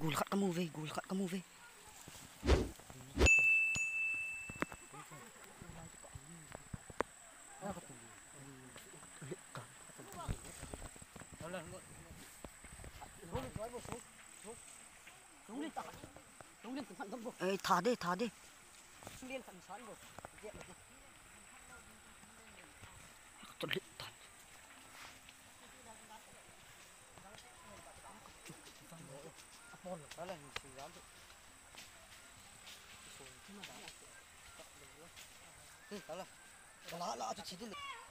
khát kamu về, gul khát kamu về. Ê, thả đi, thả đi. Tôi lịnh tàn. Lạ cho chị đi.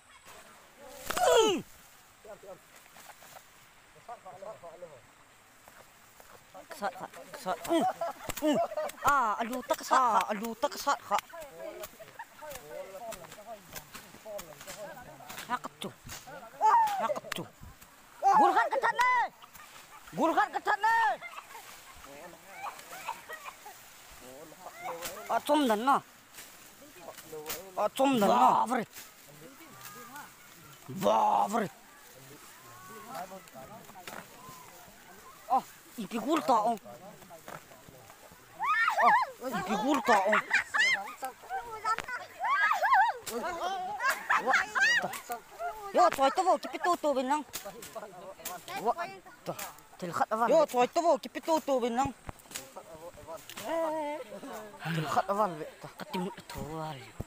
Sat. Alu tak sat kha. Hakatu. Gulkhat ketat ne. Acom dan na. Babre. Ipigul tao. Yo, toy to vô kipito bên nang. Tilkhat avan. Yo, toy to vô kipito bên nang. Tilkhat avan. Katimut to.